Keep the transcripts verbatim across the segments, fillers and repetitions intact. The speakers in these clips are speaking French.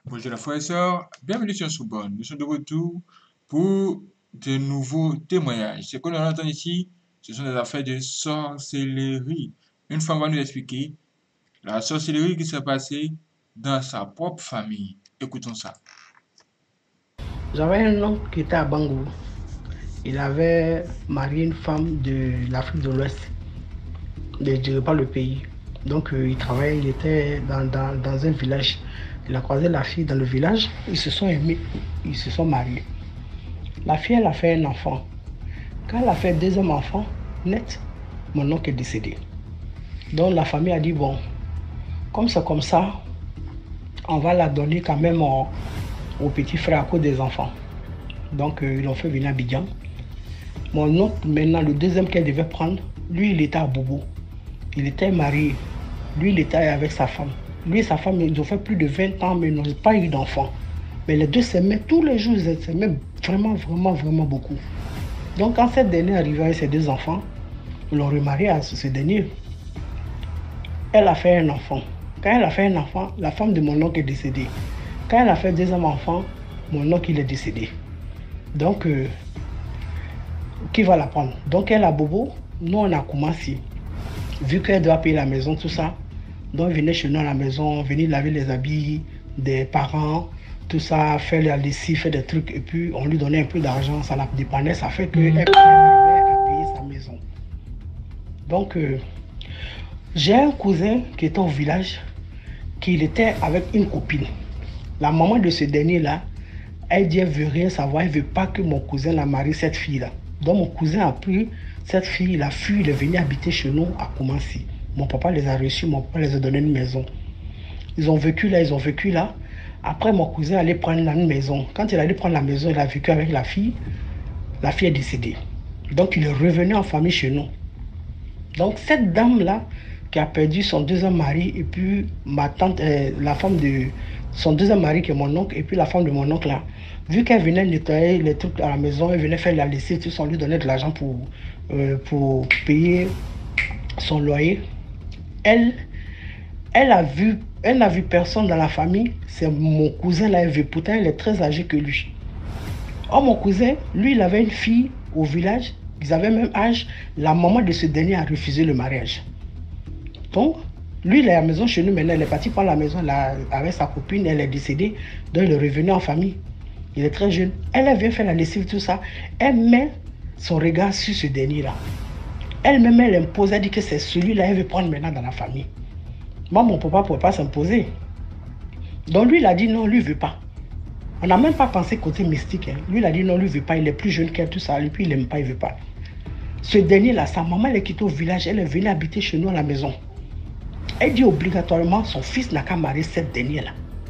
Bonjour les frères et sœurs, bienvenue sur Soubonne. Nous sommes de retour pour de nouveaux témoignages. Ce que l'on entend ici, ce sont des affaires de sorcellerie. Une femme va nous expliquer la sorcellerie qui s'est passée dans sa propre famille. Écoutons ça. J'avais un oncle qui était à Bangou. Il avait marié une femme de l'Afrique de l'Ouest, je ne dirais pas le pays. Donc euh, il travaillait, il était dans, dans, dans un village. Il a croisé la fille dans le village, ils se sont aimés, ils se sont mariés. La fille, elle a fait un enfant. Quand elle a fait un deuxième enfant, net, mon oncle est décédé. Donc la famille a dit, bon, comme c'est comme ça, on va la donner quand même au, au petit frère à cause des enfants. Donc euh, ils l'ont fait venir à Abidjan. Mon oncle, maintenant, le deuxième qu'elle devait prendre, lui, il était à Bobo. Il était marié. Lui, il était avec sa femme. Lui et sa femme, ils ont fait plus de vingt ans, mais ils n'ont pas eu d'enfant. Mais les deux s'aimaient tous les jours, ils s'aimaient vraiment, vraiment, vraiment beaucoup. Donc, quand cette dernière arrivait avec ses deux enfants, ils l'ont remarié à ce dernier. Elle a fait un enfant. Quand elle a fait un enfant, la femme de mon oncle est décédée. Quand elle a fait un deuxième enfant, mon oncle, il est décédé. Donc, euh, qui va la prendre? Donc, elle a Bobo, nous, on a commencé. Vu qu'elle doit payer la maison, tout ça, donc venez chez nous à la maison, venez laver les habits des parents, tout ça, faire la lessive, faire des trucs, et puis on lui donnait un peu d'argent, ça la dépendait, ça fait qu'elle pouvait arriver à payer sa maison. Donc, euh, j'ai un cousin qui était au village, qui était avec une copine. La maman de ce dernier-là, elle dit, elle ne veut rien savoir, elle ne veut pas que mon cousin la marie cette fille-là. Donc mon cousin a pris cette fille, il a fui, il est venu habiter chez nous à Koumassi. Mon papa les a reçus, mon papa les a donné une maison. Ils ont vécu là, ils ont vécu là. Après, mon cousin allait prendre une maison. Quand il allait prendre la maison, il a vécu avec la fille. La fille est décédée. Donc il est revenu en famille chez nous. Donc cette dame-là, qui a perdu son deuxième mari, et puis ma tante, euh, la femme de son deuxième mari qui est mon oncle, et puis la femme de mon oncle là, vu qu'elle venait nettoyer les trucs à la maison, elle venait faire la lessive, tout ça, on lui donnait de l'argent pour, euh, pour payer son loyer. Elle, elle a vu, elle n'a vu personne dans la famille, c'est mon cousin là, elle veut, pourtant elle est très âgée que lui. Oh, mon cousin, lui, il avait une fille au village, ils avaient le même âge, la maman de ce dernier a refusé le mariage. Donc, lui, il est à la maison chez nous maintenant, elle est partie prendre la maison là, avec sa copine, elle est décédée, donc il est revenu en famille. Il est très jeune. Elle, elle vient faire la lessive, tout ça. Elle met son regard sur ce dernier-là. Elle-même, elle impose, elle dit que c'est celui-là, elle veut prendre maintenant dans la famille. Moi, mon papa ne pouvait pas s'imposer. Donc lui, il a dit non, lui, il ne veut pas. On n'a même pas pensé côté mystique. Hein. Lui, il a dit non, lui, il ne veut pas. Il est plus jeune qu'elle, tout ça. Et puis, il n'aime pas, il ne veut pas. Ce dernier-là, sa maman, elle est quittée au village. Elle est venue habiter chez nous à la maison. Elle dit obligatoirement, son fils n'a qu'à marier cette dernière-là.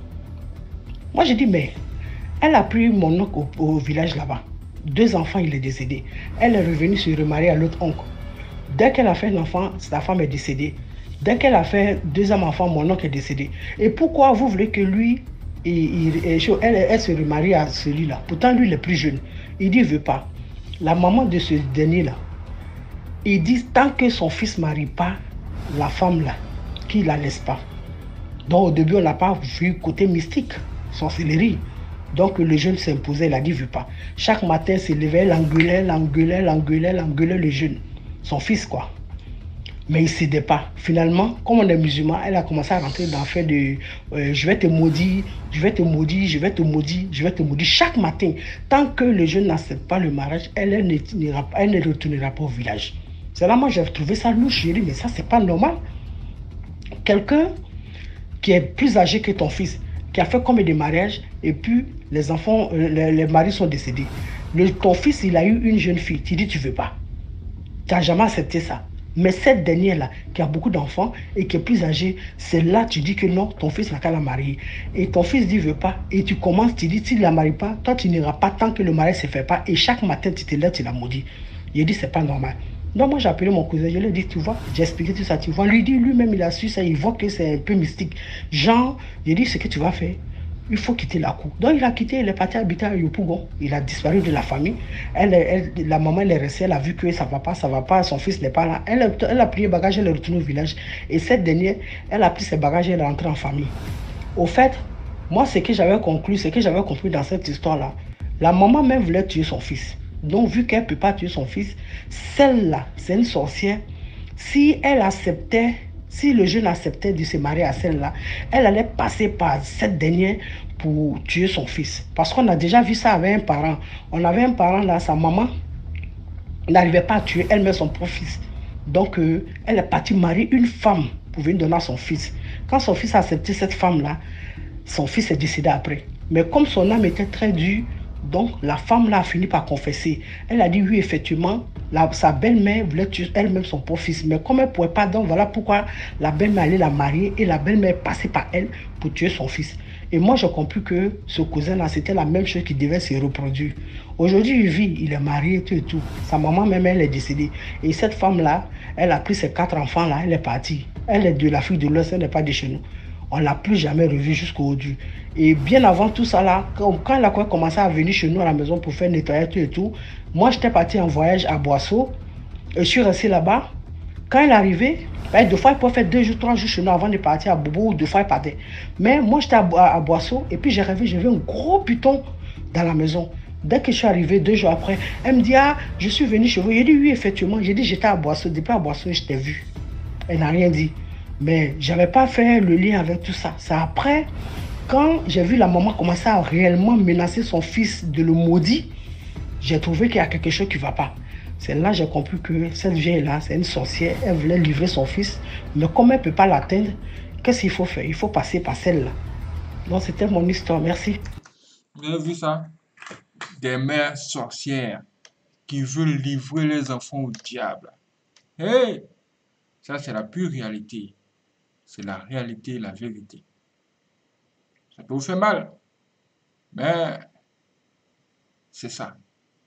Moi, j'ai dit, mais elle a pris mon oncle au, au village là-bas. Deux enfants, il est décédé. Elle est revenue se remarier à l'autre oncle. Dès qu'elle a fait un enfant, sa femme est décédée. Dès qu'elle a fait deuxième enfant, mon oncle est décédé. Et pourquoi vous voulez que lui, il, il, elle, elle se remarie à celui-là? Pourtant, lui, il est plus jeune. Il dit, il ne veut pas. La maman de ce dernier-là, il dit, tant que son fils ne marie pas la femme-là, qu'il ne la laisse pas. Donc, au début, on n'a pas vu côté mystique, sorcellerie. Donc le jeune s'imposait, il a dit, il ne veut pas. Chaque matin, il se levait, il engueulait, l'engueulait, l'engueulait, l'engueulait le jeune. Son fils, quoi. Mais il ne cédait pas. Finalement, comme on est musulman, elle a commencé à rentrer dans le fait de euh, je vais te maudire, je vais te maudire, je vais te maudire, je vais te maudire. Chaque matin, tant que le jeune n'accepte pas le mariage, elle, elle, ne, elle ne retournera pas au village. C'est là, moi, j'ai trouvé ça louche. J'ai dit, mais ça, c'est pas normal. Quelqu'un qui est plus âgé que ton fils, qui a fait combien de mariages, et puis les enfants, euh, les, les maris sont décédés. Le, ton fils, il a eu une jeune fille, tu dis tu ne veux pas. Tu n'as jamais accepté ça. Mais cette dernière-là, qui a beaucoup d'enfants et qui est plus âgée, c'est là tu dis que non, ton fils n'a qu'à la marier. Et ton fils dit, veut pas. Et tu commences, tu dis, s'il ne la marie pas, toi tu n'iras pas tant que le mariage ne se fait pas. Et chaque matin, tu te lèves, tu la maudis. Il dit, c'est pas normal. Donc moi j'ai appelé mon cousin, je lui ai dit, tu vois, j'ai expliqué tout ça, tu vois. Lui dit, lui-même il a su ça, il voit que c'est un peu mystique. Jean, il dit, ce que tu vas faire, il faut quitter la cour. Donc il a quitté, il est parti habiter à Yopougon. Il a disparu de la famille. Elle, elle, la maman elle est restée, elle a vu que ça ne va pas, ça ne va pas, son fils n'est pas là. Elle, elle a pris les bagages, elle est retournée au village. Et cette dernière, elle a pris ses bagages, elle est rentrée en famille. Au fait, Moi, ce que j'avais conclu, ce que j'avais compris dans cette histoire-là, la maman même voulait tuer son fils. Donc, vu qu'elle ne peut pas tuer son fils, celle-là, c'est une sorcière. Si elle acceptait, si le jeune acceptait de se marier à celle-là, elle allait passer par cette dernière pour tuer son fils. Parce qu'on a déjà vu ça avec un parent. On avait un parent là, sa maman n'arrivait pas à tuer elle-même son propre fils. Donc, euh, elle est partie marier une femme pour venir donner à son fils. Quand son fils a accepté cette femme-là, son fils est décédé après. Mais comme son âme était très dure, donc la femme-là a fini par confesser. Elle a dit oui, effectivement, la, sa belle-mère voulait tuer elle-même son propre fils. Mais comme elle ne pouvait pas, donc voilà pourquoi la belle-mère allait la marier et la belle-mère passait par elle pour tuer son fils. Et moi, j'ai compris que ce cousin-là, c'était la même chose qui devait se reproduire. Aujourd'hui, il vit, il est marié, tout et tout. Sa maman même, elle est décédée. Et cette femme-là, elle a pris ses quatre enfants-là, elle est partie. Elle est de l'Afrique de l'Ouest, elle n'est pas de chez nous. On ne l'a plus jamais revue jusqu'aujourd'hui. Et bien avant tout ça, là, quand, quand elle a commencé à venir chez nous à la maison pour faire nettoyer tout et tout, moi, j'étais parti en voyage à Boisseau. Et je suis resté là-bas. Quand elle est arrivée, ben, deux fois, elle pouvait faire deux jours, trois jours chez nous avant de partir à Bobo, ou deux fois, elle partait. Mais moi, j'étais à, à, à Boisseau, et puis j'ai rêvé, j'ai vu un gros python dans la maison. Dès que je suis arrivé, deux jours après, elle me dit, ah, je suis venu chez vous. J'ai dit, oui, effectivement. J'ai dit, j'étais à Boisseau. Depuis à Boisseau, je t'ai vu. Elle n'a rien dit. Mais je n'avais pas fait le lien avec tout ça. C'est après, quand j'ai vu la maman commencer à réellement menacer son fils de le maudire, j'ai trouvé qu'il y a quelque chose qui ne va pas. C'est là que j'ai compris que cette vieille-là, c'est une sorcière. Elle voulait livrer son fils. Mais comme elle ne peut pas l'atteindre, qu'est-ce qu'il faut faire? Il faut passer par celle-là. Donc, c'était mon histoire. Merci. Vous avez vu ça? Des mères sorcières qui veulent livrer les enfants au diable. Hey! Ça, c'est la pure réalité. C'est la réalité, la vérité. Ça peut vous faire mal, mais c'est ça.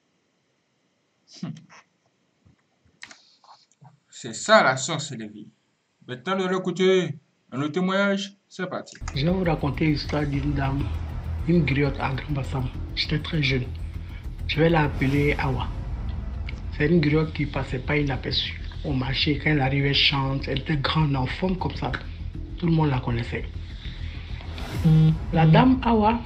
C'est ça la sorcellerie. Maintenant, de l'autre côté, un autre témoignage, c'est parti. Je vais vous raconter l'histoire d'une dame, une griotte à Grand Bassam. J'étais très jeune. Je vais l'appeler Awa. C'est une griotte qui ne passait pas inaperçue. Au marché, quand elle arrivait, elle chante. Elle était grande en forme comme ça. Tout le monde la connaissait. La dame Awa,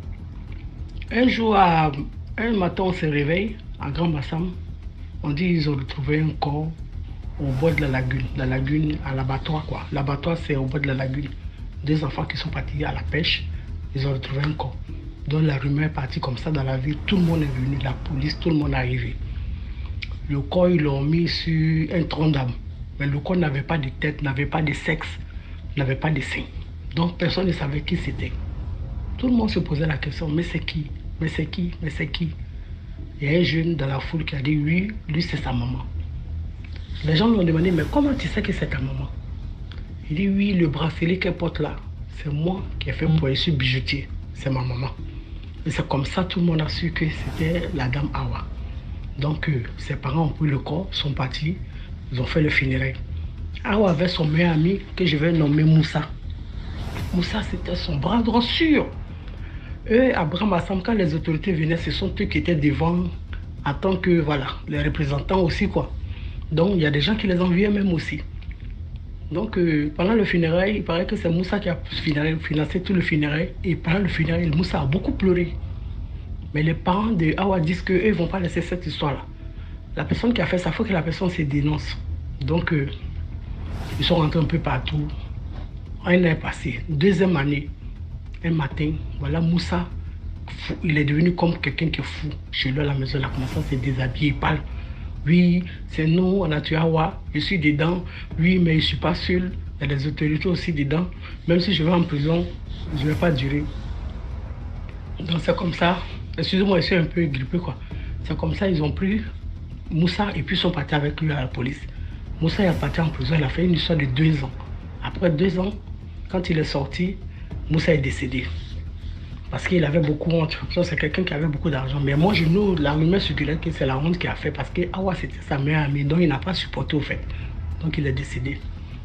un jour, à, un matin, on se réveille à Grand Bassam. On dit qu'ils ont retrouvé un corps au bord de la lagune. La lagune à l'abattoir, quoi. L'abattoir, c'est au bord de la lagune. Des enfants qui sont partis à la pêche, ils ont retrouvé un corps. Donc la rumeur est partie comme ça dans la ville. Tout le monde est venu, la police, tout le monde est arrivé. Le corps, ils l'ont mis sur un tronc d'arbre. Mais le corps n'avait pas de tête, n'avait pas de sexe, n'avait pas de sein. Donc personne ne savait qui c'était. Tout le monde se posait la question, mais c'est qui? Mais c'est qui? Mais c'est qui? Il y a un jeune dans la foule qui a dit, oui, lui c'est sa maman. Les gens lui ont demandé, mais comment tu sais que c'est ta maman? Il dit, oui, le bracelet qu'elle porte là, c'est moi qui ai fait pour elle sur bijoutier. C'est ma maman. Et c'est comme ça tout le monde a su que c'était la dame Awa. Donc euh, ses parents ont pris le corps, sont partis, ils ont fait le funérail. Awa avait son meilleur ami que je vais nommer Moussa. Moussa, c'était son bras droit sûr. Eux, à Grand Bassam, quand les autorités venaient, ce sont eux qui étaient devant en tant que, voilà, les représentants aussi, quoi. Donc, il y a des gens qui les enviaient même aussi. Donc, euh, pendant le funérail, il paraît que c'est Moussa qui a financé tout le funérail. Et pendant le funérail, Moussa a beaucoup pleuré. Mais les parents de Awa disent qu'eux ne vont pas laisser cette histoire-là. La personne qui a fait ça, il faut que la personne se dénonce. Donc, euh, ils sont rentrés un peu partout. Un an est passé. Deuxième année, un matin, voilà, Moussa, fou, il est devenu comme quelqu'un qui est fou. Chez lui à la maison, il a commencé à se déshabiller, il parle. Oui, c'est nous, on a tué Awa, je suis dedans. Oui, mais je ne suis pas seul. Il y a des autorités aussi dedans. Même si je vais en prison, je ne vais pas durer. Donc c'est comme ça. Excusez-moi, je suis un peu grippé, quoi. C'est comme ça, ils ont pris Moussa et puis ils sont partis avec lui à la police. Moussa est parti en prison, il a fait une histoire de deux ans. Après deux ans, quand il est sorti, Moussa est décédé. Parce qu'il avait beaucoup de honte. C'est quelqu'un qui avait beaucoup d'argent. Mais moi, je nous, la rumeur circulaire que c'est la honte qu'il a fait parce que Awa, c'était sa meilleure amie, donc il n'a pas supporté au fait. Donc il est décédé.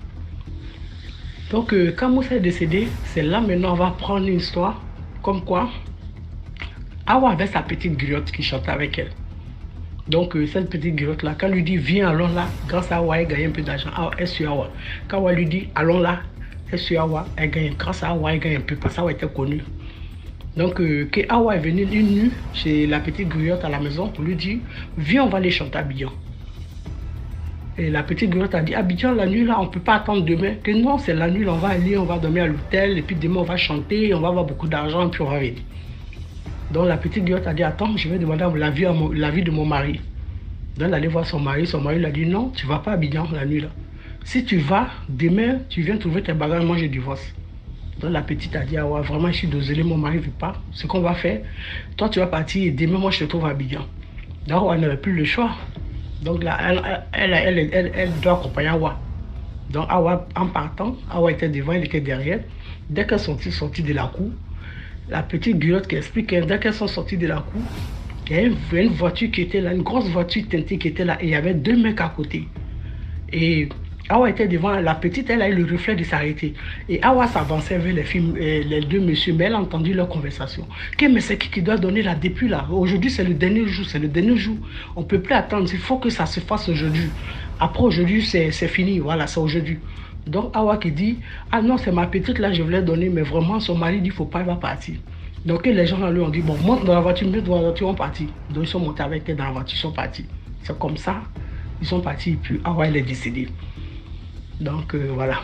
Donc euh, quand Moussa est décédé, c'est là maintenant on va prendre une histoire comme quoi Awa avait sa petite griotte qui chantait avec elle. Donc euh, cette petite griotte là, quand elle lui dit viens allons là, grâce à Awa, elle gagne un peu d'argent. Elle suit Awa. Quand Awa lui dit allons là, elle suit Awa, elle gagne. Grâce à Awa, elle gagne un peu parce qu'Awa était connue. Donc, euh, que Awa est venue une nuit chez la petite griotte à la maison pour lui dire, viens, on va aller chanter à Abidjan. Et la petite griotte a dit, Abidjan, la nuit, là, on ne peut pas attendre demain. Que non, c'est la nuit, là, on va aller, on va dormir à l'hôtel, et puis demain, on va chanter, on va avoir beaucoup d'argent, et puis on va venir. Donc, la petite griotte a dit, attends, je vais demander l'avis la vie de mon mari. Donc, elle allait voir son mari. Son mari lui a dit, non, tu ne vas pas à Abidjan la nuit, là. Si tu vas, demain, tu viens trouver tes bagages, moi, je divorce. Donc, la petite a dit, ah ouais, vraiment, je suis désolé, mon mari ne veut pas. Ce qu'on va faire, toi, tu vas partir, et demain, moi, je te trouve à Abidjan. Donc, elle n'avait plus le choix. Donc là, elle, elle, elle, elle, elle, elle doit accompagner Awa. Donc Awa, en partant, Awa était devant, elle était derrière. Dès qu'elles sont sorties de la cour, la petite griotte qui explique que dès qu'elles sont sorties de la cour, il y a une, une voiture qui était là, une grosse voiture teintée qui était là, et il y avait deux mecs à côté. Et Awa était devant, la petite, elle a eu le reflet de s'arrêter. Et Awa s'avançait vers les, filles, euh, les deux messieurs, mais elle a entendu leur conversation. Que, mais c'est qui qui doit donner la depuis là? Aujourd'hui, c'est le dernier jour, c'est le dernier jour. On ne peut plus attendre, il faut que ça se fasse aujourd'hui. Après aujourd'hui, c'est fini, voilà, c'est aujourd'hui. Donc Awa qui dit, ah non, c'est ma petite là, je voulais donner, mais vraiment, son mari dit, il ne faut pas, il va partir. Donc les gens là, lui ont dit, bon, monte dans la voiture, monte dans la voiture, on partit. Donc ils sont montés avec elle dans la voiture, ils sont partis. C'est comme ça, ils sont partis, puis Awa, elle est décédée. Donc euh, voilà.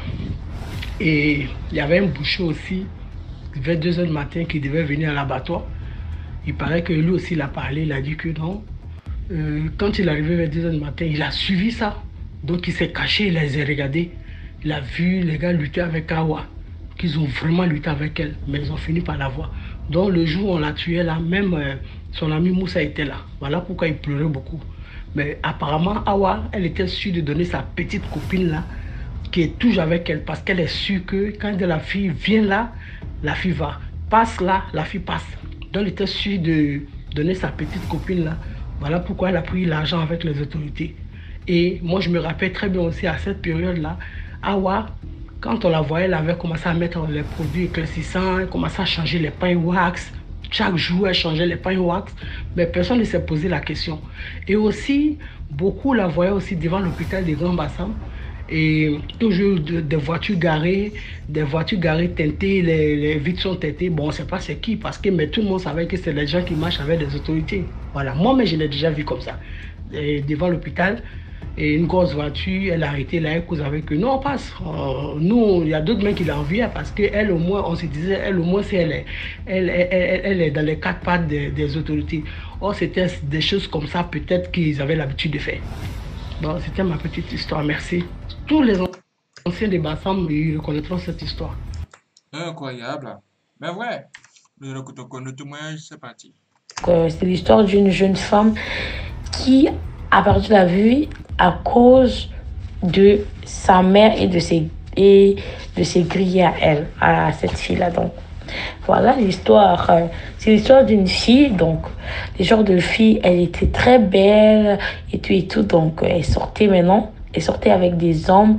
Et il y avait un boucher aussi, vers deux heures du matin, qui devait venir à l'abattoir. Il paraît que lui aussi, il a parlé, il a dit que non. Euh, quand il est arrivé vers deux heures du matin, il a suivi ça. Donc il s'est caché, il les a regardés. Il a vu les gars lutter avec Awa, qu'ils ont vraiment lutté avec elle, mais ils ont fini par la voir. Donc le jour où on l'a tué là, même euh, son ami Moussa était là. Voilà pourquoi il pleurait beaucoup. Mais apparemment, Awa, elle était sûre de donner sa petite copine là, qui est toujours avec elle, parce qu'elle est sûre que quand la fille vient là, la fille va. Passe là, la fille passe. Donc elle était sûre de donner sa petite copine là. Voilà pourquoi elle a pris l'argent avec les autorités. Et moi je me rappelle très bien aussi à cette période-là, Awa, quand on la voyait, elle avait commencé à mettre les produits éclaircissants, elle commençait à changer les pains wax. Chaque jour, elle changeait les pains wax, mais personne ne s'est posé la question. Et aussi, beaucoup la voyaient aussi devant l'hôpital des Grands Bassam. Et toujours de, des voitures garées, des voitures garées teintées, les, les vitres sont teintées. Bon, on ne sait pas c'est qui, parce que mais tout le monde savait que c'est les gens qui marchent avec des autorités. Voilà, moi, mais je l'ai déjà vu comme ça. Et devant l'hôpital, et une grosse voiture, elle a arrêté là, elle cause avec eux. Non, on passe. Euh, nous, il y a d'autres mecs qui l'enviaient parce qu'elle, au moins, on se disait, elle, au moins, si elle est, elle, elle, elle, elle est dans les quatre pattes des, des autorités. Or, c'était des choses comme ça, peut-être qu'ils avaient l'habitude de faire. Bon, c'était ma petite histoire, merci. Tous les anciens des Bassam, ils reconnaîtront cette histoire. Incroyable. Mais ouais, nous écoutons le témoignage, c'est parti. Euh, c'est l'histoire d'une jeune femme qui a perdu la vie à cause de sa mère et de ses, et de ses grilles à elle, à cette fille-là. Donc, voilà l'histoire. C'est l'histoire d'une fille, donc, le genre de fille, elle était très belle et tout et tout. Donc, elle sortait maintenant, elle sortait avec des hommes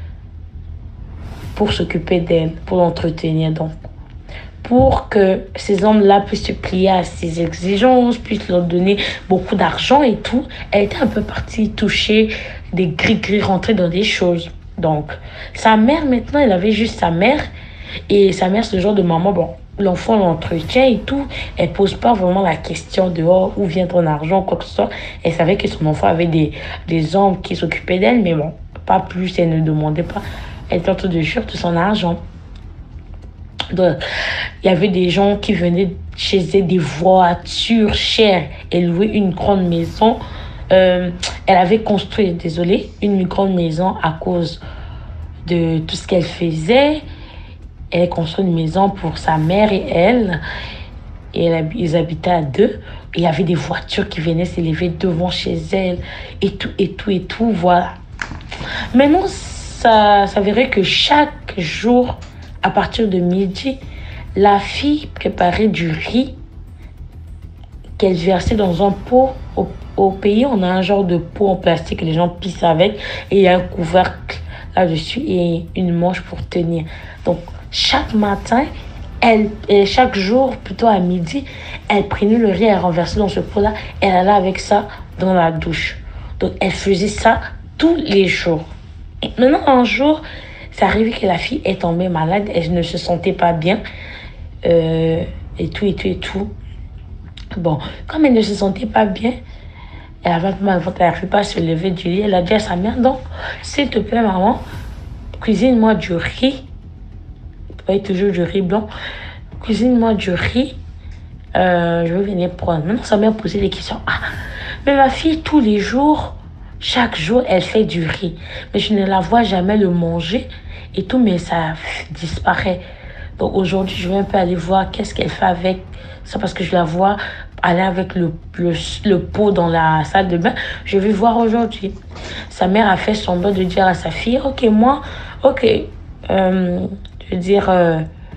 pour s'occuper d'elle, pour l'entretenir. Donc, pour que ces hommes-là puissent se plier à ses exigences, puissent leur donner beaucoup d'argent et tout. Elle était un peu partie toucher des gris-gris, rentrer dans des choses. Donc, sa mère, maintenant, elle avait juste sa mère. Et sa mère, c'est le genre de maman, bon, l'enfant l'entretient et tout. Elle pose pas vraiment la question de oh, où vient ton argent, quoi que ce soit. Elle savait que son enfant avait des, des hommes qui s'occupaient d'elle, mais bon, pas plus, elle ne demandait pas. Elle était en train de jouir de son argent. Donc, il y avait des gens qui venaient chez elle, des voitures chères. Elle louait une grande maison. Euh, elle avait construit, désolé, une grande maison à cause de tout ce qu'elle faisait. Elle a construit une maison pour sa mère et elle. Et elle, ils habitaient à deux. Et il y avait des voitures qui venaient s'élever devant chez elle. Et tout, et tout, et tout, voilà. Maintenant, ça s'avérait que chaque jour, à partir de midi, la fille préparait du riz qu'elle versait dans un pot. Au, au pays, on a un genre de pot en plastique que les gens pissent avec. Et il y a un couvercle là-dessus et une manche pour tenir. Donc, chaque matin, elle, et chaque jour, plutôt à midi, elle prenait le riz, elle renversait dans ce pot-là, elle allait avec ça dans la douche. Donc, elle faisait ça tous les jours. Et maintenant, un jour, c'est arrivé que la fille est tombée malade, elle ne se sentait pas bien. Euh, et tout, et tout, et tout. Bon, comme elle ne se sentait pas bien, elle avait mal, elle n'arrivait pas à se lever du lit. Elle a dit à sa mère, donc, s'il te plaît, maman, cuisine-moi du riz. Oui, toujours du riz blanc. Cuisine-moi du riz. Euh, je vais venir prendre. Maintenant, sa mère posait des questions. Ah, mais ma fille, tous les jours, chaque jour, elle fait du riz. Mais je ne la vois jamais le manger et tout, mais ça disparaît. Donc aujourd'hui, je vais un peu aller voir qu'est-ce qu'elle fait avec ça parce que je la vois aller avec le, le, le pot dans la salle de bain. Je vais voir aujourd'hui. Sa mère a fait semblant de dire à sa fille, ok, moi, ok, euh, je veux dire, euh,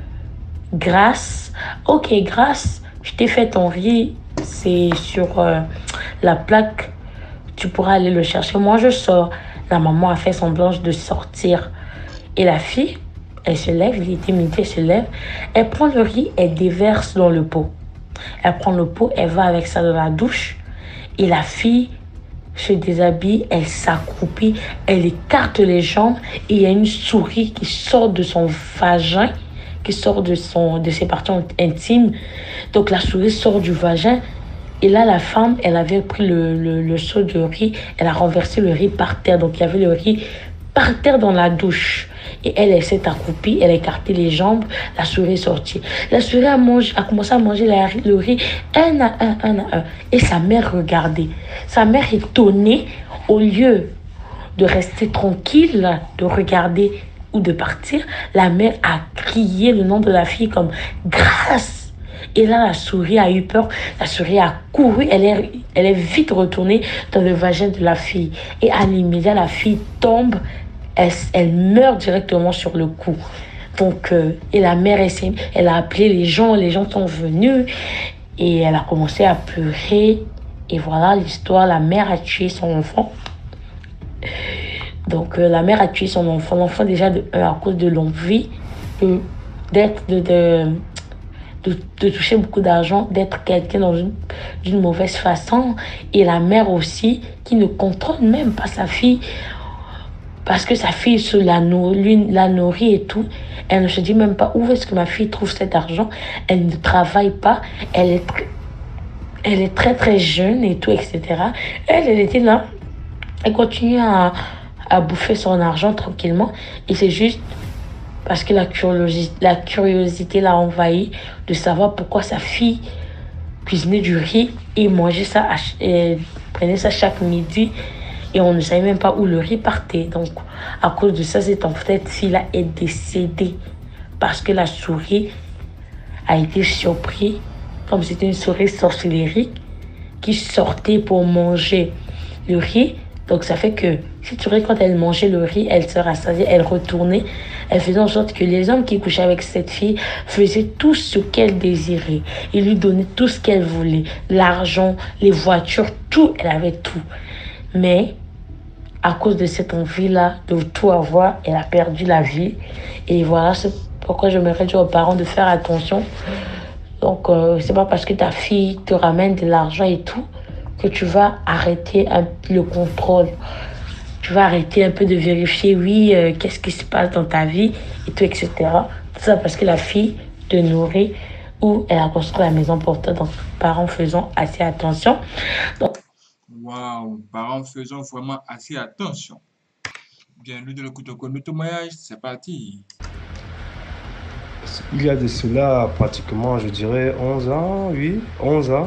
grâce, ok, grâce, je t'ai fait ton riz, c'est sur euh, la plaque, tu pourras aller le chercher. Moi, je sors. La maman a fait semblant de sortir. Et la fille, elle se lève, il était midi, elle se lève, elle prend le riz, elle déverse dans le pot. Elle prend le pot, elle va avec ça dans la douche. Et la fille se déshabille, elle s'accroupit, elle écarte les jambes et il y a une souris qui sort de son vagin, qui sort de, son, de ses parties intimes. Donc la souris sort du vagin. Et là, la femme, elle avait pris le, le, le seau de riz, elle a renversé le riz par terre. Donc il y avait le riz par terre dans la douche. Et elle, elle s'est accroupie, elle a écarté les jambes, la souris est sortie. La souris a, mangé, a commencé à manger la, le riz un à un, un à un. Et sa mère regardait. Sa mère étonnée, au lieu de rester tranquille, de regarder ou de partir, la mère a crié le nom de la fille comme « Grâce !» Et là, la souris a eu peur. La souris a couru. Elle est, elle est vite retournée dans le vagin de la fille. Et à l'immédiat, la fille tombe. Elle, elle meurt directement sur le coup. Donc, euh, et la mère, elle, elle a appelé les gens. Les gens sont venus. Et elle a commencé à pleurer. Et voilà l'histoire. La mère a tué son enfant. Donc, euh, la mère a tué son enfant. L'enfant, déjà, de, euh, à cause de l'envie de, d'être... de, de De, de toucher beaucoup d'argent, d'être quelqu'un dans une, d'une mauvaise façon. Et la mère aussi, qui ne contrôle même pas sa fille, parce que sa fille se la nourrit, la nourrit et tout. Elle ne se dit même pas où est-ce que ma fille trouve cet argent. Elle ne travaille pas. Elle est, tr- elle est très très jeune et tout, et cetera. Elle, elle était là. Elle continue à, à bouffer son argent tranquillement. Et c'est juste parce que la curiosité, la curiosité l'a envahi de savoir pourquoi sa fille cuisinait du riz et mangeait ça, et prenait ça chaque midi. Et on ne savait même pas où le riz partait. Donc, à cause de ça, cette cette fille-là est décédée. Parce que la souris a été surprise, comme c'était une souris sorcellerie, qui sortait pour manger le riz. Donc, ça fait que cette souris, quand elle mangeait le riz, elle se rassasiait, elle retournait. Elle faisait en sorte que les hommes qui couchaient avec cette fille faisaient tout ce qu'elle désirait. Ils lui donnaient tout ce qu'elle voulait. L'argent, les voitures, tout. Elle avait tout. Mais à cause de cette envie-là de tout avoir, elle a perdu la vie. Et voilà, c'est pourquoi je me dire aux parents de faire attention. Donc, euh, c'est pas parce que ta fille te ramène de l'argent et tout que tu vas arrêter un, le contrôle. Tu vas arrêter un peu de vérifier, oui, euh, qu'est-ce qui se passe dans ta vie, et tout, et cetera. Tout ça parce que la fille te nourrit ou elle a construit la maison pour toi. Donc, parents, faisons assez attention. Donc, Waouh, parents, faisons vraiment assez attention. Bien, nous de le couteau de témoignage, c'est parti. Il y a de cela pratiquement, je dirais, onze ans, oui, onze ans.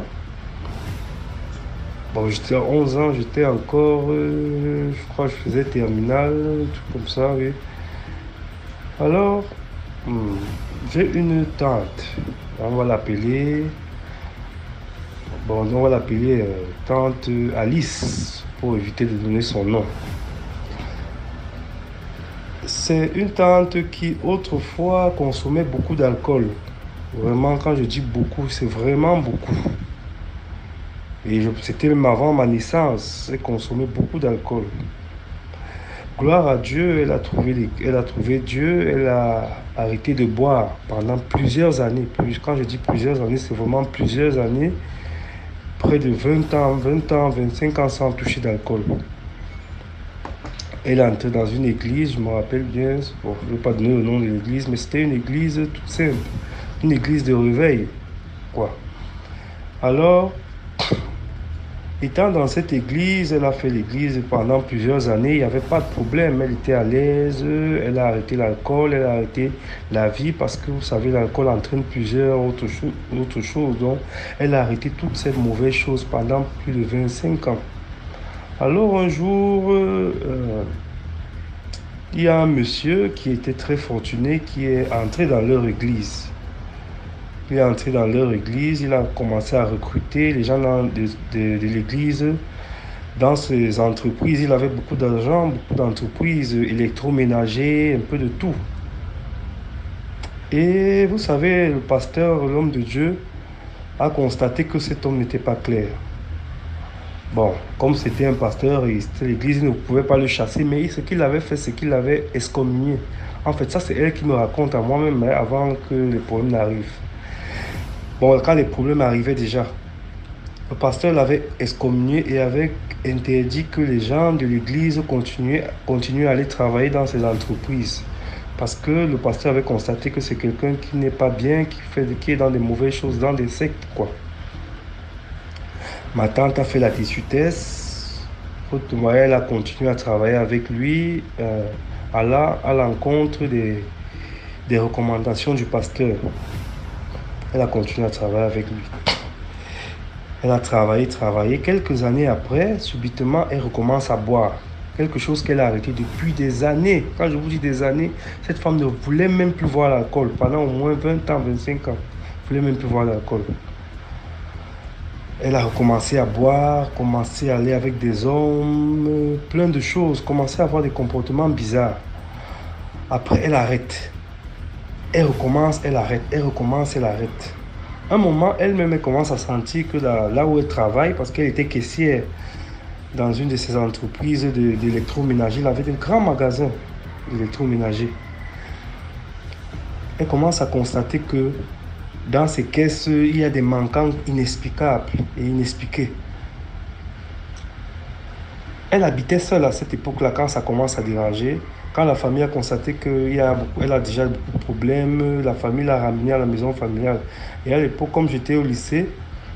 Bon, j'étais à onze ans, j'étais encore, euh, je crois que je faisais terminale, tout comme ça, oui. Alors, hmm, j'ai une tante, on va l'appeler, bon, on va l'appeler euh, tante Alice, pour éviter de donner son nom. C'est une tante qui autrefois consommait beaucoup d'alcool. Vraiment, quand je dis beaucoup, c'est vraiment beaucoup. Et je, c'était même avant ma naissance, elle consommait beaucoup d'alcool. Gloire à Dieu, elle a trouvé, les, elle a trouvé Dieu, elle a arrêté de boire pendant plusieurs années. Plus, quand je dis plusieurs années, c'est vraiment plusieurs années. Près de vingt ans, vingt ans, vingt-cinq ans sans toucher d'alcool. Elle est entrée dans une église, je me rappelle bien, bon, je ne vais pas donner le nom de l'église, mais c'était une église toute simple, une église de réveil. quoi. Alors, étant dans cette église, elle a fait l'église pendant plusieurs années, il n'y avait pas de problème, elle était à l'aise, elle a arrêté l'alcool, elle a arrêté la vie, parce que vous savez, l'alcool entraîne plusieurs autres, cho autres choses, donc elle a arrêté toutes ces mauvaises choses pendant plus de vingt-cinq ans. Alors un jour, euh, il y a un monsieur qui était très fortuné qui est entré dans leur église. Il est entré dans leur église, il a commencé à recruter les gens dans, de, de, de l'église. Dans ses entreprises, il avait beaucoup d'argent, beaucoup d'entreprises électroménagers, un peu de tout. Et vous savez, le pasteur, l'homme de Dieu, a constaté que cet homme n'était pas clair. Bon, comme c'était un pasteur, l'église ne pouvait pas le chasser, mais ce qu'il avait fait, c'est qu'il l'avait excommunié. En fait, ça, c'est elle qui me raconte à moi-même, hein, avant que les problèmes n'arrivent. Bon, quand les problèmes arrivaient déjà, le pasteur l'avait excommunié et avait interdit que les gens de l'église continuent, continuent à aller travailler dans ces entreprises. Parce que le pasteur avait constaté que c'est quelqu'un qui n'est pas bien, qui, fait, qui est dans des mauvaises choses, dans des sectes, quoi. Ma tante a fait la tissutesse. Elle a continué à travailler avec lui, euh, à la, à l'encontre des, des recommandations du pasteur. Elle a continué à travailler avec lui. Elle a travaillé, travaillé. Quelques années après, subitement, elle recommence à boire. Quelque chose qu'elle a arrêté depuis des années. Quand je vous dis des années, cette femme ne voulait même plus voir l'alcool. Pendant au moins vingt ans, vingt-cinq ans, elle ne voulait même plus voir l'alcool. Elle a recommencé à boire, commencé à aller avec des hommes, plein de choses, commencé à avoir des comportements bizarres. Après, elle arrête. Elle recommence, elle arrête, elle recommence, elle arrête. Un moment, elle-même, elle commence à sentir que là, là où elle travaille, parce qu'elle était caissière dans une de ces entreprises d'électroménager, elle avait un grand magasin d'électroménager. Elle commence à constater que dans ces caisses, il y a des manquants inexplicables et inexpliqués. Elle habitait seule à cette époque-là, quand ça commence à déranger. Quand la famille a constaté qu'elle a, a déjà beaucoup de problèmes, la famille l'a ramenée à la maison familiale. Et à l'époque, comme j'étais au lycée,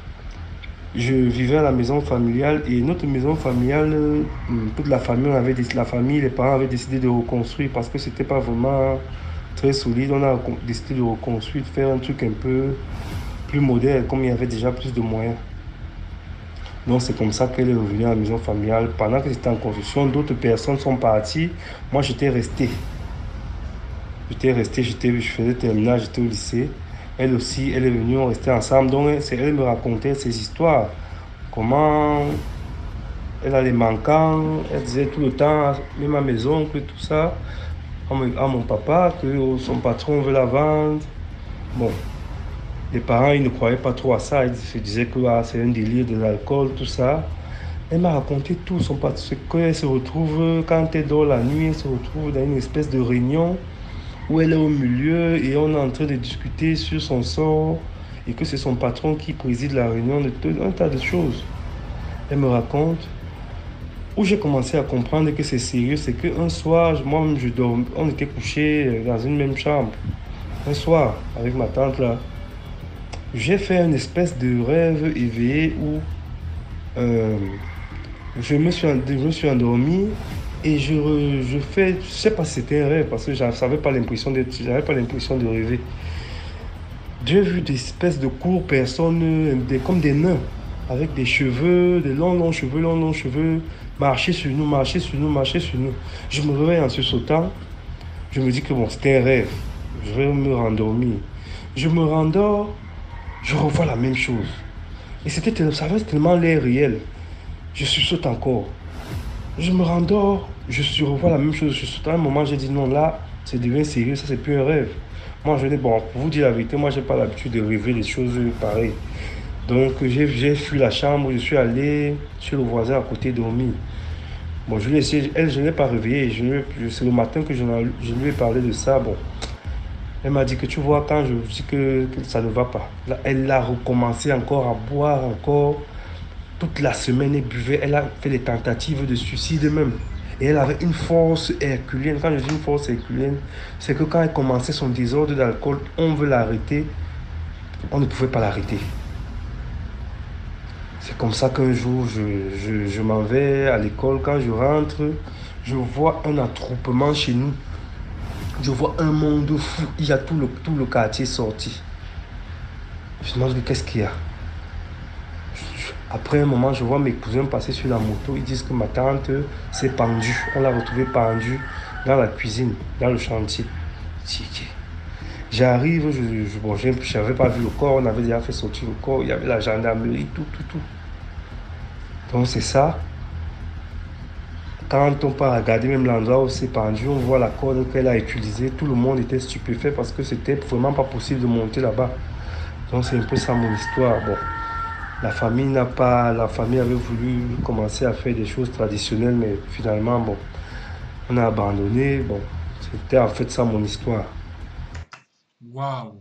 je vivais à la maison familiale. Et notre maison familiale, toute la famille, on avait, la famille, les parents avaient décidé de reconstruire parce que c'était pas vraiment très solide. On a décidé de reconstruire, de faire un truc un peu plus moderne, comme il y avait déjà plus de moyens. Donc c'est comme ça qu'elle est revenue à la maison familiale. Pendant que c'était en construction, d'autres personnes sont parties. Moi, j'étais resté. J'étais resté, j'étais, je faisais terminale, j'étais au lycée. Elle aussi, elle est venue, on restait ensemble. Donc elle, elle me racontait ses histoires. Comment elle a les manquants. Elle disait tout le temps, même à mes oncles, tout ça, à mon papa, que son patron veut la vendre. Bon. Les parents, ils ne croyaient pas trop à ça. Ils se disaient que ah, c'est un délire de l'alcool, tout ça. Elle m'a raconté tout. Son patron, qu'elle se retrouve, quand elle dort la nuit, elle se retrouve dans une espèce de réunion où elle est au milieu et on est en train de discuter sur son sort et que c'est son patron qui préside la réunion, de tout, un tas de choses. Elle me raconte. Où j'ai commencé à comprendre que c'est sérieux, c'est qu'un soir, moi-même, je dormais, on était couchés dans une même chambre. Un soir, avec ma tante là. J'ai fait une espèce de rêve éveillé où euh, je, me suis, je me suis endormi et je, je fais, je ne sais pas si c'était un rêve parce que je n'avais pas l'impression de, j'avais pas l'impression de rêver. J'ai vu des espèces de courtes personnes, des, comme des nains, avec des cheveux, des longs, longs cheveux, longs, longs cheveux, marcher sur nous, marcher sur nous, marcher sur nous. Je me réveille en sursautant, je me dis que bon, c'était un rêve, je vais me rendormir. Je me rendors. Je revois la même chose. Et c'était ça avait tellement l'air réel. Je sursaute encore. Je me rendors, je suis, revois la même chose. Je saute à un moment, j'ai dit non, là, ça devient sérieux, ça c'est plus un rêve. Moi, je dis, bon, pour vous dire la vérité, moi, j'ai pas l'habitude de rêver des choses pareilles. Donc, j'ai fui la chambre, je suis allé chez le voisin à côté dormir. Bon, je l'ai essayé, elle, je ne l'ai pas réveillée. C'est le matin que je, je lui ai parlé de ça. Bon. Elle m'a dit que tu vois, quand je dis que, que ça ne va pas, là, elle a recommencé encore à boire, encore. Toute la semaine, elle buvait. Elle a fait des tentatives de suicide même. Et elle avait une force herculéenne. Quand je dis une force herculéenne, c'est que quand elle commençait son désordre d'alcool, on veut l'arrêter. On ne pouvait pas l'arrêter. C'est comme ça qu'un jour, je, je, je m'en vais à l'école. Quand je rentre, je vois un attroupement chez nous. Je vois un monde fou. Il y a tout le, tout le quartier sorti. Je me demande qu'est-ce qu'il y a. Après un moment, je vois mes cousins passer sur la moto. Ils disent que ma tante s'est pendue. On l'a retrouvée pendue dans la cuisine, dans le chantier. J'arrive, je, je, bon, je n'avais pas vu le corps. On avait déjà fait sortir le corps. Il y avait la gendarmerie, tout, tout, tout. Donc c'est ça. Quand on part regarder même l'endroit où c'est pendu, on voit la corde qu'elle a utilisée. Tout le monde était stupéfait parce que c'était vraiment pas possible de monter là-bas. Donc c'est un peu ça mon histoire. Bon, la famille n'a pas, la famille avait voulu commencer à faire des choses traditionnelles, mais finalement, bon, on a abandonné. Bon, c'était en fait ça mon histoire. Waouh!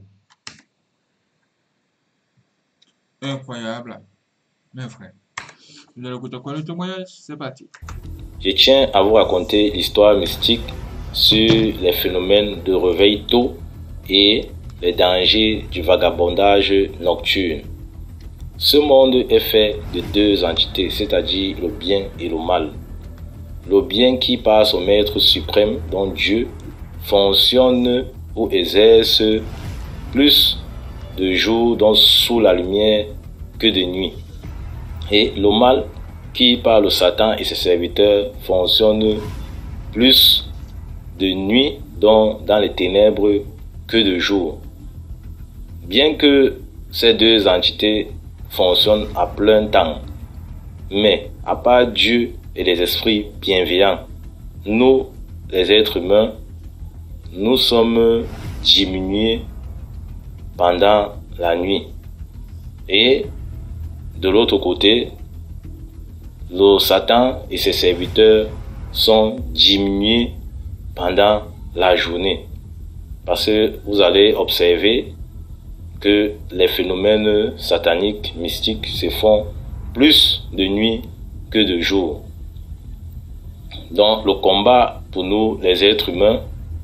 Incroyable. Mes frères. Vous allez écouter quoi le témoignage? C'est parti. Je tiens à vous raconter l'histoire mystique sur les phénomènes de réveil tôt et les dangers du vagabondage nocturne. Ce monde est fait de deux entités, c'est-à-dire le bien et le mal. Le bien qui passe au maître suprême, dont Dieu, fonctionne ou exerce plus de jour donc sous la lumière que de nuit. Et le mal qui par le Satan et ses serviteurs fonctionne plus de nuit donc dans les ténèbres que de jour. Bien que ces deux entités fonctionnent à plein temps, mais à part Dieu et les esprits bienveillants, nous, les êtres humains, nous sommes diminués pendant la nuit. Et de l'autre côté, le Satan et ses serviteurs sont diminués pendant la journée. Parce que vous allez observer que les phénomènes sataniques, mystiques se font plus de nuit que de jour. Donc le combat pour nous, les êtres humains,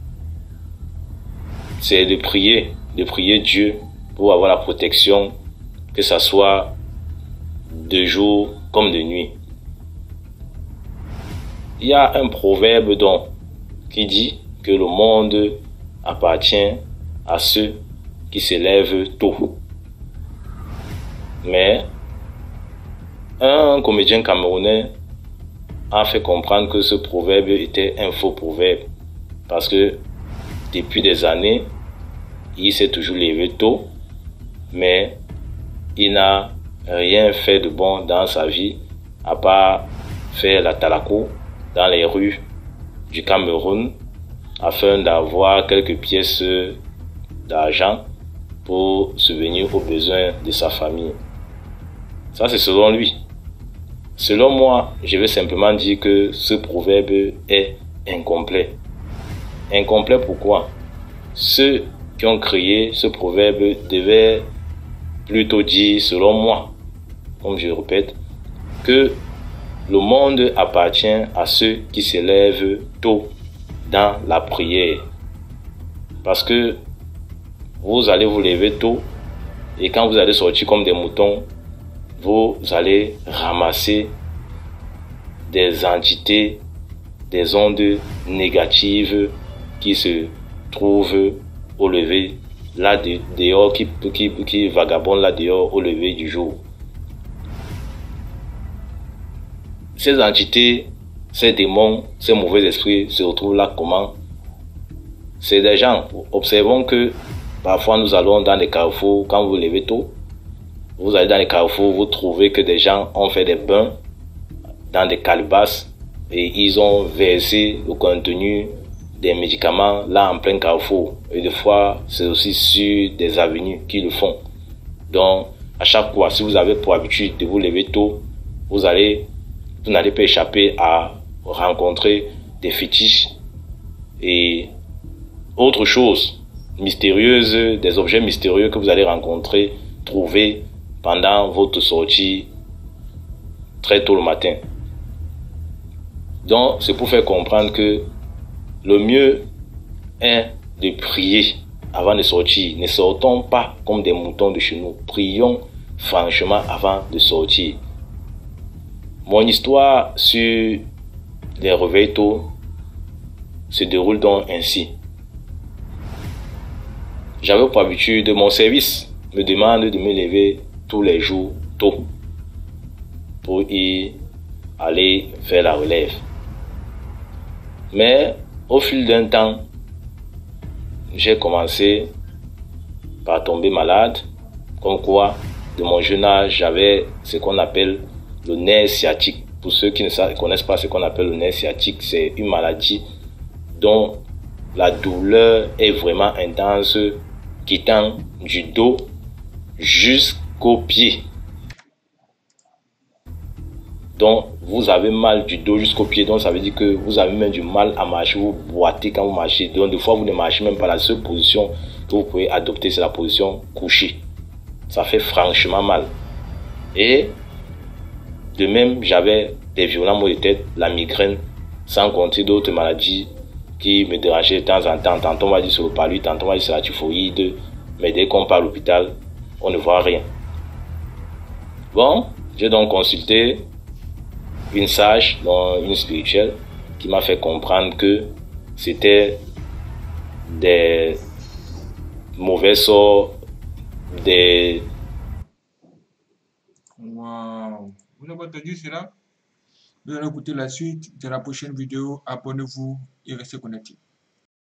c'est de prier, de prier Dieu pour avoir la protection, que ce soit de jour comme de nuit. Il y a un proverbe donc qui dit que le monde appartient à ceux qui se lèvent tôt. Mais un comédien camerounais a fait comprendre que ce proverbe était un faux proverbe parce que depuis des années, il s'est toujours levé tôt, mais il n'a rien fait de bon dans sa vie à part faire la talako dans les rues du Cameroun afin d'avoir quelques pièces d'argent pour subvenir aux besoins de sa famille. Ça, c'est selon lui. Selon moi, je vais simplement dire que ce proverbe est incomplet. Incomplet pourquoi? Ceux qui ont créé ce proverbe devaient plutôt dire, selon moi, comme je le répète, que le monde appartient à ceux qui se lèvent tôt dans la prière. Parce que vous allez vous lever tôt et quand vous allez sortir comme des moutons, vous allez ramasser des entités, des ondes négatives qui se trouvent au lever, là dehors, qui, qui, qui vagabondent là dehors au lever du jour. Ces entités, ces démons, ces mauvais esprits se retrouvent là comment? C'est des gens, observons que parfois nous allons dans les carrefours, quand vous vous levez tôt, vous allez dans les carrefours, vous trouvez que des gens ont fait des bains dans des calebasses et ils ont versé le contenu des médicaments là en plein carrefour. Et des fois, c'est aussi sur des avenues qui le font. Donc, à chaque fois, si vous avez pour habitude de vous lever tôt, vous allez, vous n'allez pas échapper à rencontrer des fétiches et autre chose mystérieuse, des objets mystérieux que vous allez rencontrer, trouver pendant votre sortie très tôt le matin. Donc, c'est pour faire comprendre que le mieux est de prier avant de sortir. Ne sortons pas comme des moutons de chez nous. Prions franchement avant de sortir. Mon histoire sur les réveils tôt se déroule donc ainsi. J'avais pour habitude, mon service me demande de me lever tous les jours tôt pour y aller faire la relève. Mais au fil d'un temps, j'ai commencé par tomber malade, comme quoi de mon jeune âge, j'avais ce qu'on appelle le nerf sciatique. Pour ceux qui ne connaissent pas ce qu'on appelle le nerf sciatique, c'est une maladie dont la douleur est vraiment intense, quittant du dos jusqu'aux pieds. Donc, vous avez mal du dos jusqu'aux pieds. Donc, ça veut dire que vous avez même du mal à marcher. Vous boitez quand vous marchez. Donc, des fois, vous ne marchez même pas. La seule position que vous pouvez adopter, c'est la position couchée. Ça fait franchement mal. Et de même, j'avais des violents maux de tête, la migraine, sans compter d'autres maladies qui me dérangeaient de temps en temps. Tantôt, on va dire sur le palud, tantôt, on va dire sur la typhoïde. Mais dès qu'on part à l'hôpital, on ne voit rien. Bon, j'ai donc consulté une sage, donc une spirituelle, qui m'a fait comprendre que c'était des mauvais sorts, des... Wow. Vous avez entendu cela? Vous allez écouter la suite de la prochaine vidéo. Abonnez-vous et restez connectés.